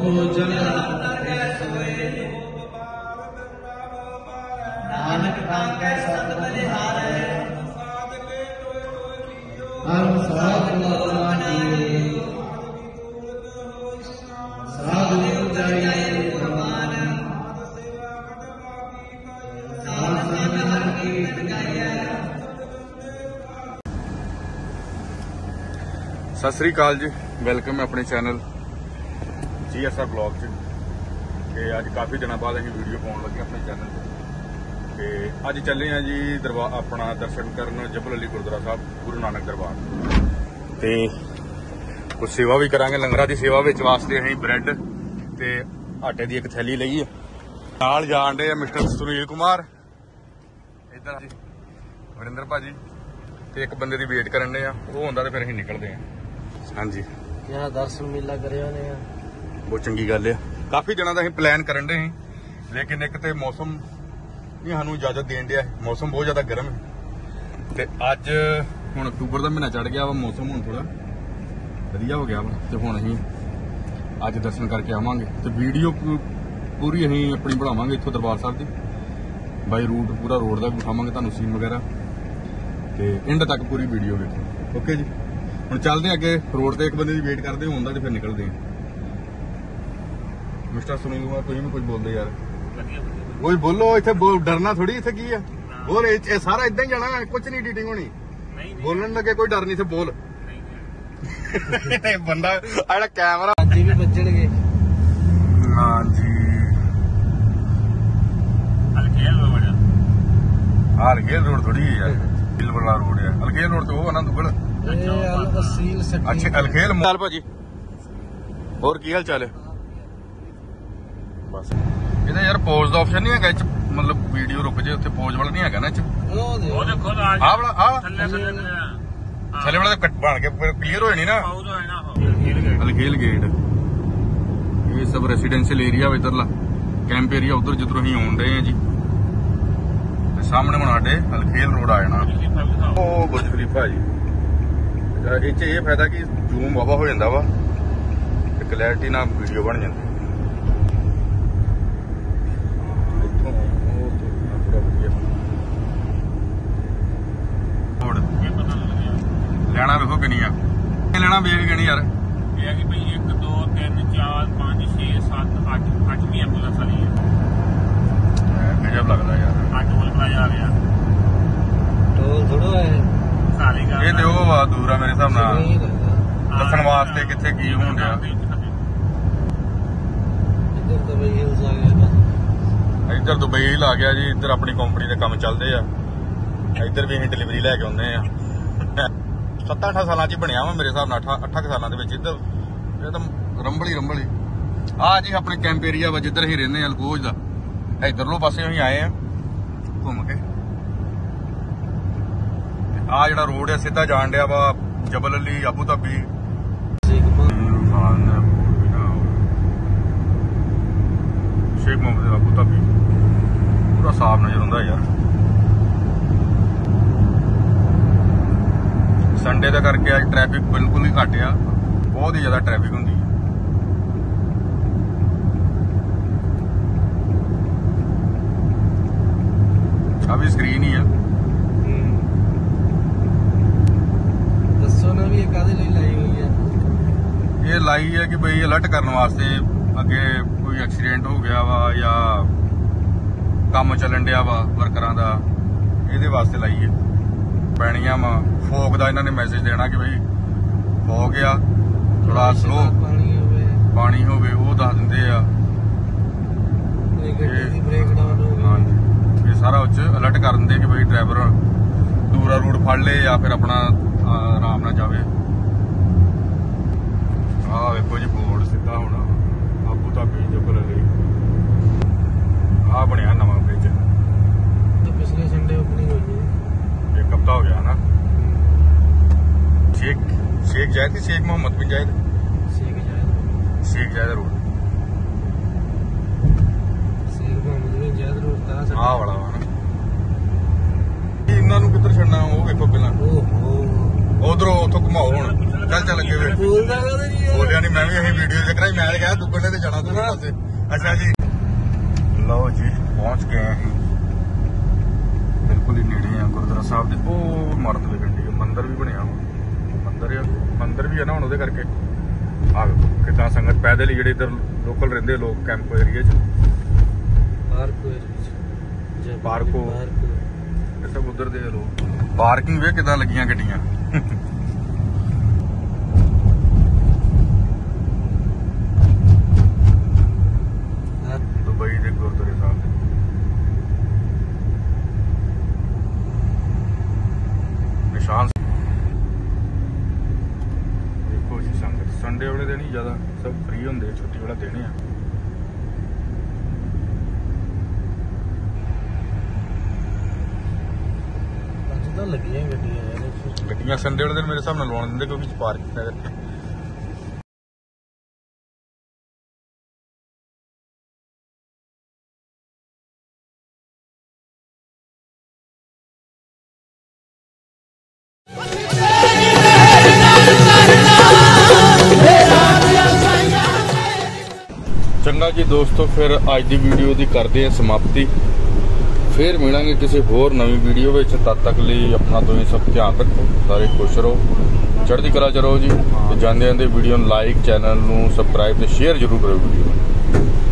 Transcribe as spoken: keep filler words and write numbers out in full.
ਭੋਜਨ ਨਾਨਕ ਕਾਂਕੇ ਸਤ ਬਲਿਹਾਰੇ ਹਰ ਸਾਧ ਮਤਨਾ ਜੀ ਸਾਧ ਨਿਰਜੈ ਪ੍ਰਮਾਨ ਸਾਧ ਸੰਗਤ ਕੀ ਗਾਇਆ। सत श्री अकाल जी, वेलकम है अपने channel G S R blog च। ते अज काफ़ी दिनों बाद असीं वीडियो पाउण लगे अपने चैनल पर। ते अज चले हैं जी दरबार अपना दर्शन करन जबल अली गुरुद्वारा साहब गुरु नानक दरबार। ते कुछ सेवा भी करांगे, लंगरां दी सेवा विच वास्ते असीं ब्रैड ते आटे दी एक थैली लई है। नाल जाण दे मिस्टर सुनील कुमार, इधर जी वरिंदर भाजी ते एक बंदे दी वेट करन दे आ, वो हुंदा ते फिर असीं निकलदे हां। हाँ जी, यहाँ दर्शन मेला करिया ने बहुत चंगी गल है। काफी दिनों का असीं प्लान करन दे हैं, लेकिन एक तो मौसम नहीं सानू इजाजत देन दिया, मौसम बहुत ज्यादा गर्म है। ते अज हुण अक्तूबर का महीना चढ़ गया वा, मौसम हुण थोड़ा वधिया हो गया वा, ते हुण असीं अज दर्शन करके आवांगे। ते वीडियो पूरी असीं अपनी बनावांगे इत्थों दरबार साहब की, बाई रूट पूरा रोड का विखावांगे तुहानूं सीन वगैरह, ते एंड तक पूरी वीडियो देखो। ओके जी, ਹੁਣ ਚੱਲਦੇ ਅੱਗੇ ਰੋਡ ਤੇ ਇੱਕ ਬੰਦੇ ਦੀ ਵੇਟ ਕਰਦੇ ਹੁੰਦਾ ਤੇ ਫਿਰ ਨਿਕਲਦੇ ਆ। ਮਿਸਟਰ ਸੁਨੀਲ ਕੁਮਾਰ ਤੁਸੀਂ ਵੀ ਕੁਝ ਬੋਲਦੇ ਯਾਰ, ਕੋਈ ਬੋਲੋ, ਇੱਥੇ ਡਰਨਾ ਥੋੜੀ, ਇੱਥੇ ਕੀ ਆ ਹੋਰ ਇਹ ਸਾਰਾ ਇਦਾਂ ਹੀ ਜਾਣਾ, ਕੁਝ ਨਹੀਂ ਐਡੀਟਿੰਗ ਹੋਣੀ, ਬੋਲਣ ਲੱਗੇ ਕੋਈ ਡਰ ਨਹੀਂ, ਇੱਥੇ ਬੋਲ ਬੰਦਾ ਆ ਜਿਹੜਾ ਕੈਮਰਾ ਅੱਜ ਵੀ ਵੱਜਣਗੇ। ਹਾਂਜੀ ਅਲਖੇਲ ਰੋਡ, ਅਲਖੇਲ ਰੋਡ ਥੋੜੀ ਯਾਰ, ਦਿਲ ਵਾਲਾ ਰੋਡ ਹੈ ਅਲਖੇਲ ਰੋਡ ਤੇ ਉਹ ਆਨੰਦਪੁਰ। अच्छा अलखेल माल भाजी, और की हाल चाल है? बस ਇਹਦਾ ਯਾਰ ਪੌਜ਼ ਦਾ ਆਪਸ਼ਨ ਨਹੀਂ ਹੈਗਾ ਇਹ ਚ, ਮਤਲਬ ਵੀਡੀਓ ਰੁਕ ਜੇ ਉੱਥੇ ਪੌਜ਼ ਵਾਲਾ ਨਹੀਂ ਹੈਗਾ ਨਾ ਇਹ ਚ। ਉਹ ਦੇਖੋ ਆਹ ਵਾਲਾ ਆ ਥੱਲੇ ਥੱਲੇ ਵਾਲਾ ਕੱਟ ਬਣ ਕੇ ਕਲੀਅਰ ਹੋ ਜਾਣੀ ਨਾ। अलखेल गेट ਇਹ ਸਭ ਰੈਜ਼ੀਡੈਂਸ਼ੀਅਲ ਏਰੀਆ ਵਾ, ਇਧਰਲਾ ਕੈਂਪ ਏਰੀਆ ਉਧਰ ਜਿੱਧਰੋਂ ਅਸੀਂ ਆਉਣ ਰਹੇ ਆ ਜੀ। ਤੇ ਸਾਹਮਣੇ ਹੁਣ ਸਾਡੇ अलखेल ਰੋਡ ਆ ਜਾਣਾ। ਉਹ ਬੁਰਜ ਖਲੀਫਾ ਜੀ, ਇਹ 'ਚ ਇਹ ਫਾਇਦਾ ਕਿ ਜ਼ੂਮ ਵਾਵਾ ਹੋ ਜਾਂਦਾ ਵਾ ਤੇ ਕਲੈਰਿਟੀ ਨਾਲ ਵੀਡੀਓ ਬਣ ਜਾਂਦੀ। ਇੱਥੋਂ ਉਹ ਥੋੜਾ ਵਧੀਆ ਰੋਡ ਲੈਣਾ ਵੇਖੋ ਕਿੰਨੀਆਂ ਲੈਣਾ ਵੇਖ ਕਿੰਨੀ ਯਾਰ। ਇਹ ਹੈ ਕਿ ਭਈ ਇੱਕ ਦੋ ਤਿੰਨ ਚਾਰ ਪੰਜ ਛੇ ਸੱਤ ਅੱਠ ਅੱਠਵੀਂ ਐਂਬੂਲੈਂਸ ਵਾਲੀ ਹੈ। ਗਜਬ ਲੱਗਦਾ ਯਾਰ, ਅੱਠ ਬੁਲਬੁਲਾ ਜਾ ਰਿਹਾ, ਟੋਲ ਥੋੜਾ ਹੈ ਇਹ ਤੇ ਉਹ ਵਾ ਦੂਰ ਆ ਮੇਰੇ ਹਿਸਾਬ ਨਾਲ ਦੱਸਣ ਵਾਸਤੇ ਕਿੱਥੇ ਕੀ ਹੋਣ ਡਿਆ। ਇੱਧਰ ਦੁਬਈ ਹਿਲਸ ਆ ਗਿਆ, ਇੱਧਰ ਦੁਬਈ ਹਿਲ ਆ ਗਿਆ ਜੀ। ਇੱਧਰ ਆਪਣੀ ਕੰਪਨੀ ਦੇ ਕੰਮ ਚੱਲਦੇ ਆ, ਇੱਧਰ ਵੀ ਅਸੀਂ ਡਿਲੀਵਰੀ ਲੈ ਕੇ ਆਉਂਦੇ ਆ। ਸੱਤਾਂ ਅੱਠਾਂ ਸਾਲਾਂ 'ਚ ਹੀ ਬਣਿਆ ਵਾ ਮੇਰੇ ਹਿਸਾਬ ਨਾਲ, ਅੱਠਾਂ ਅੱਠਾਂ ਕੁ ਸਾਲਾਂ ਦੇ ਵਿੱਚ। ਇੱਧਰ ਇਹ ਤਾਂ ਰੰਬਲੀ ਰੰਬਲੀ ਆ ਜੀ ਆਪਣੇ ਕੈਂਪ ਏਰੀਆ ਵਾ ਜਿੱਧਰ ਅਸੀਂ ਰਹਿੰਦੇ ਆ ਅਲਕੋਜ ਦਾ। ਇੱਧਰਲੋਂ ਪਾਸੇ ਅਸੀਂ ਆਏ ਆ ਘੁੰਮ ਕੇ। ਆ ਜਿਹੜਾ ਰੋਡ ਹੈ ਸਿੱਧਾ ਜਾਣ ਡਿਆ ਵਾ Jebel Ali Abu Dhabi. Sheikh Mohammed Abu Dhabi ਪੂਰਾ ਸਾਫ ਨਜ਼ਰ ਆਉਂਦਾ ਯਾਰ। ਸੰਡੇ ਦਾ ਕਰਕੇ ਅੱਜ ਟ੍ਰੈਫਿਕ ਬਿਲਕੁਲ ਹੀ ਘੱਟ ਆ, ਬਹੁਤ ਹੀ ਜ਼ਿਆਦਾ ਟ੍ਰੈਫਿਕ ਹੁੰਦੀ ਹੈ। ਆ ਵੀ ਸਕਰੀਨ ਹੀ ਆ। ਵੀ ਇਹ ਕਾਹਦੇ ਲਈ ਲਾਈ ਹੋਈ ਹੈ? ਇਹ ਲਾਈ ਹੈ ਕਿ ਬਈ ਅਲਰਟ ਕਰਨ ਵਾਸਤੇ, ਅੱਗੇ ਕੋਈ ਐਕਸੀਡੈਂਟ ਹੋ ਗਿਆ ਵਾ ਜਾਂ ਕੰਮ ਚੱਲਣ ਡਿਆ ਵਾ ਵਰਕਰਾਂ ਦਾ, ਇਹਦੇ ਵਾਸਤੇ ਲਾਈ ਹੈ। ਪੈਣੀਆਂ ਵਾ ਫੋਗ ਦਾ ਇਹਨਾਂ ਨੇ ਮੈਸੇਜ ਦੇਣਾ ਕਿ ਬਈ ਫੋਗ ਆ ਥੋੜਾ ਸਲੋ ਪਾਣੀ ਹੋਵੇ ਪਾਣੀ ਹੋਵੇ ਉਹ ਦੱਸ ਦਿੰਦੇ ਆ। ਬ੍ਰੇਕਡਾਊਨ ਹੋ ਗਿਆ, ਹਾਂਜੀ ਇਹ ਸਾਰਾ ਉੱਚ ਅਲਰਟ ਕਰ ਦਿੰਦੇ ਕਿ ਬਈ ਡਰਾਈਵਰ ਦੂਰਾ ਰੂਟ ਫੜ ਲੇ ਜਾਂ ਫਿਰ ਆਪਣਾ ਆਰਾਮ ਨਾਲ ਜਾਵੇ। ਆਹ ਵੇਖੋ ਜੀ ਬੋਰਡ ਸਿੱਧਾ ਹੋਣਾ ਆਬੂ ਧਾਬੀ ਜਬਲ ਅਲੀ, ਆਹ ਬਣਿਆ ਨਵਾਂ ਬ੍ਰਿਜ। ਪਿਛਲੇ ਸੰਡੇ ਓਪਨਿੰਗ ਹੋਈ ਹੈ, ਇੱਕ ਹਫ਼ਤਾ ਹੋ ਗਿਆ ਨਾ। Sheikh Sheikh Zayed Sheikh Mohammed bin Zayed Sheikh Zayed Sheikh Zayed road, Sheikh Mohammed bin Zayed road ਦਾ ਆਹ ਵਾਲਾ ਵਾ ਨਾ। ਇਹਨਾਂ ਨੂੰ ਕਿੱਧਰ ਛੱਡਣਾ ਉਹ ਵੇਖੋ ਪਹਿਲਾਂ। ਓਹੋ ਉਧਰੋਂ ਉੱਥੋਂ ਘੁਮਾਓ ਹੁਣ, ਚੱਲ ਚੱਲ ਅੱਗੇ ਵੇ। ਬੋਲਦਾ ਕਾਹਦੇ ਨਹੀਂ ਬੋਲਿਆ ਨਹੀਂ ਮੈਂ ਵੀ, ਅਸੀਂ ਵੀਡੀਓ ਚੱਕਰਾਂ मैं क्या दुगने ते जाना दूसरे पासे। अच्छा जी लो जी पहुंच गए हैं बिल्कुल ही नेड़े हैं गुरुद्वारा साहब दे। ओ इमारत भी गंडी मंदिर भी बनया मंदिर मंदिर भी है ना हुण उहदे करके आ कितना संगत पैदल ही जेडे इधर लोकल रहिंदे लोग कैंप एरिया च पार्को ये सब उधर दे लोग पार्किंग वे किदां लगियां गड्डियां दुबई दे गुरुद्वारे साहब दे निशान देखो जी संगत संडे वाले दिन ही ज्यादा सब फ्री होंगे छुट्टी वाला दिन है। गड्डियां संडे वाले दिन मेरे हिसाब नाल लौण दिंदे क्योंकि पार्किंग है। चंगा जी दोस्तों फिर अज की वीडियो की करते हैं समाप्ति फिर मिलेंगे किसी होर नवी वीडियो में। तद तक लिए अपना तुम सब ध्यान रखो सारे खुश रहो चढ़ती कला च रहो जी। जाते जाते वीडियो लाइक चैनल नू सबसक्राइब ते शेयर जरूर करो वीडियो।